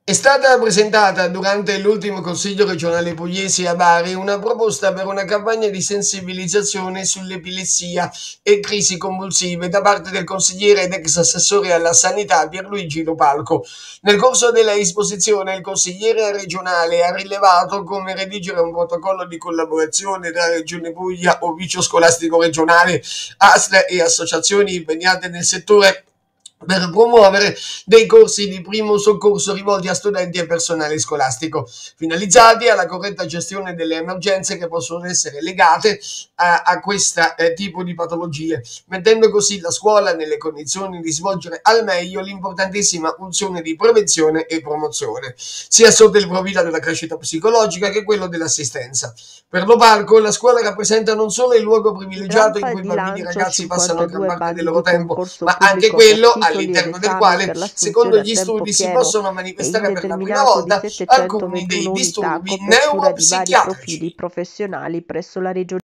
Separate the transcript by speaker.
Speaker 1: È stata presentata durante l'ultimo Consiglio regionale pugliese a Bari una proposta per una campagna di sensibilizzazione sull'epilessia e crisi convulsive da parte del consigliere ed ex assessore alla sanità Pierluigi Lopalco. Nel corso della esposizione il consigliere regionale ha rilevato come redigere un protocollo di collaborazione tra Regione Puglia, Ufficio Scolastico Regionale, ASL e associazioni impegnate nel settore per promuovere dei corsi di primo soccorso rivolti a studenti e personale scolastico, finalizzati alla corretta gestione delle emergenze che possono essere legate a questo tipo di patologie, mettendo così la scuola nelle condizioni di svolgere al meglio l'importantissima funzione di prevenzione e promozione, sia sotto il profilo della crescita psicologica che quello dell'assistenza. Per Lopalco la scuola rappresenta non solo il luogo
Speaker 2: In
Speaker 1: privilegiato in
Speaker 2: rampa
Speaker 1: cui
Speaker 2: di
Speaker 1: bambini e
Speaker 2: lancio
Speaker 1: ragazzi passano gran
Speaker 2: 52
Speaker 1: parte del
Speaker 2: bandi
Speaker 1: loro
Speaker 2: di
Speaker 1: tempo,
Speaker 2: concorso
Speaker 1: ma anche
Speaker 2: pubblico per
Speaker 1: quello
Speaker 2: titoli ed
Speaker 1: all'interno del
Speaker 2: esami
Speaker 1: quale,
Speaker 2: per
Speaker 1: secondo
Speaker 2: l'assunzione a
Speaker 1: gli
Speaker 2: tempo
Speaker 1: studi, si
Speaker 2: pieno
Speaker 1: possono
Speaker 2: e
Speaker 1: manifestare per la prima
Speaker 2: indeterminato di
Speaker 1: volta alcuni
Speaker 2: 721
Speaker 1: dei
Speaker 2: unità a
Speaker 1: disturbi
Speaker 2: copertura di vari profili
Speaker 1: neuropsichiatrici.
Speaker 2: professionali presso la Regione